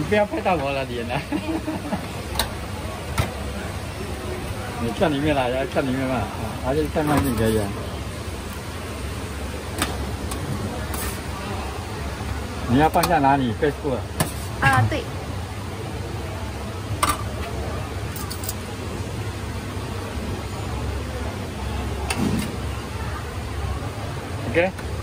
不要拍到我的脸啊！你看里面啦，要看里面嘛，还是看外面可以啊。你要放在哪里 ？Facebook？ 啊，对。 OK。